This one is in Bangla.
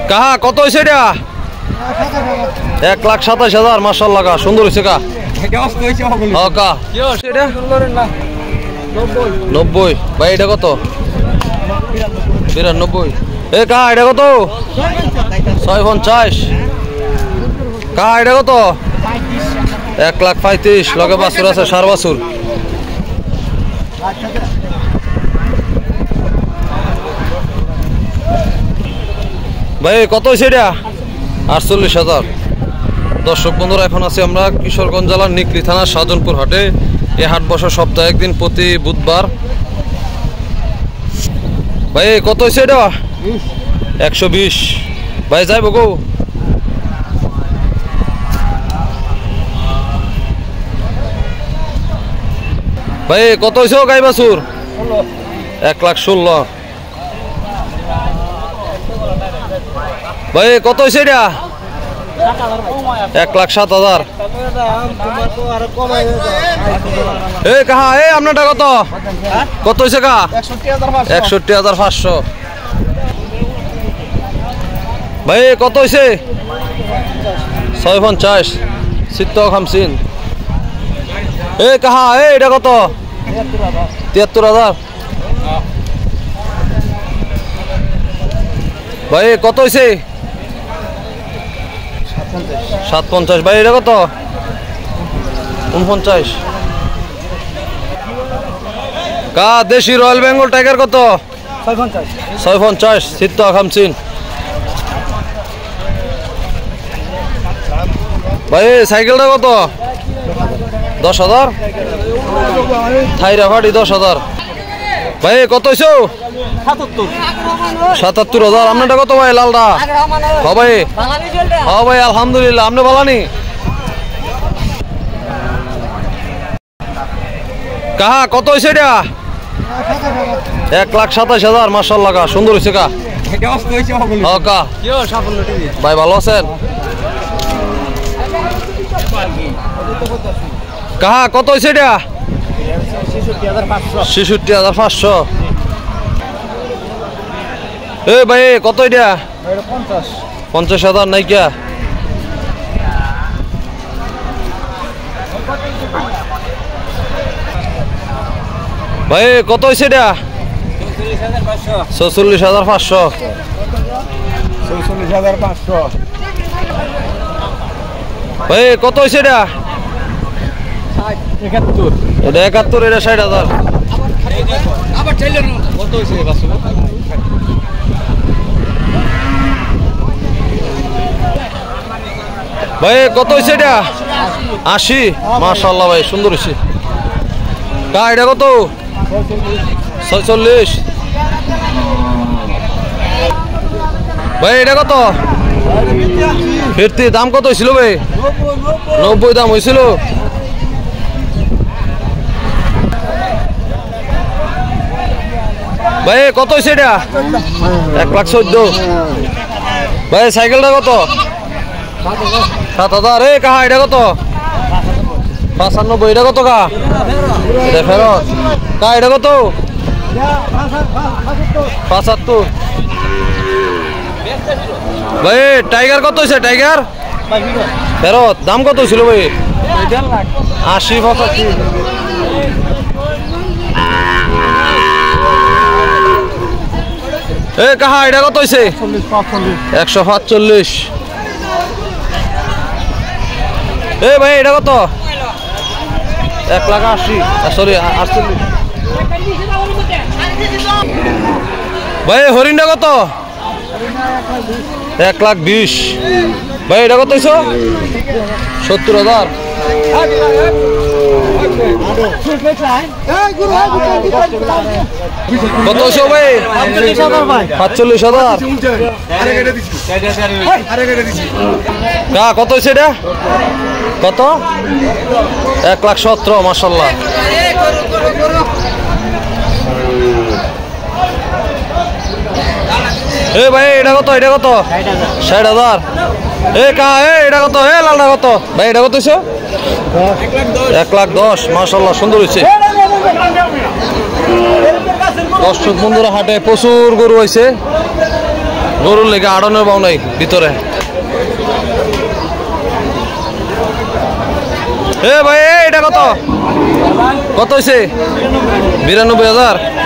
কাহা কত হয়েছে এটা? 1,27,000 মাশাআল্লাহ কা সুন্দর হয়েছে কা। কা 90 ভাই এটা কত? 92 এ কা এটা কত? 650 কা এটা কত? 1,35,000 লগে বাছুর আছে সার বাছুর। ভাই কত হয়েছে এটা? 48,000। দর্শক বন্ধুরা এখন আছি আমরা কিশোরগঞ্জ জেলার নিকলি থানার সাজনপুর হাটে। এই হাট বসে সপ্তাহে একদিন প্রতি বুধবার। ভাই কত হয়েছে এটা? 120 ভাই যাইব গো। ভাই কত হয়েছে গাই বাছুর? 1,16,000 ভাই কত হয়েছে এটা? 1,07,000 এ কাহা এ আপনারটা কত? কত হয়েছে কা? 61,500 ভাই কত হয়েছে? 650 50 এ কাহা এ এটা কত? 73,000 ভাই কত হয়েছে? 750 ভাই এটা কত? 49 কা দেশি রয়্যাল বেঙ্গল টাইগার কত? 650 50 ভাই সাইকেলটা কত? 10,000 থাইরা ফাটি 10,000 ভাই কত হয়েছে? 77,000 আপনারটা কত ভাই লালটা? ভাই হ্যাঁ ভাই আলহামদুলিল্লাহ আপনি ভালানি কাহা কত হয়েছে এটা? 1,27,000 মাশাআল্লাহ কা সুন্দর হয়েছে কা। কা ভাই ভালো আছেন? কাহা কত হয়েছে এটা? 66,500 এ ভাই কত এটা? 50,000 নাই কিয়া ভাই কত হয়েছে এটা? 46,500 ভাই কত হয়েছে এটা? 71 এটা 71 এটা 60,000 কত হয়েছে? ভাই কত হয়েছে এটা? 80 মাশাআল্লাহ ভাই সুন্দর হয়েছে কা এটা কত? 46 ভাই এটা কত? ফিরতি দাম কত হয়েছিল ভাই? 90 দাম হয়েছিল ভাই কত হয়েছে এটা? 1,14,000 ভাই সাইকেলটা কত? 7,000 এ কাহা এটা কত? 95 এটা কত কা? এটা ফেরত কা এটা কত? 75 ভাই টাইগার কত হয়েছে? টাইগার ফেরত দাম কত ছিল ভাই? 80-85 এ কাহা এটা কত হয়েছে? 145 এ ভাই এটা কত? 1,80,000 সরি 48 ভাই হরিণটা কত? 1,20,000 ভাই এটা কত হয়েছে? 70,000 কত হয়েছে ভাই? 45,000 কত হয়েছে এটা? কত? 1,17,000 মাশাআল্লাহ এ ভাই এটা কত? এটা কত? 60,000 এ কা এ এটা কত? এ লালটা কত ভাই? এটা কত হয়েছে? 1,10,000 মাশাআল্লাহ সুন্দর হয়েছে। দর্শক বন্ধুরা হাটে প্রচুর গরু হয়েছে। গরুর লেগে আড়নের বাউ নাই ভিতরে। এ ভাই এটা কত কত হয়েছে? 92,000।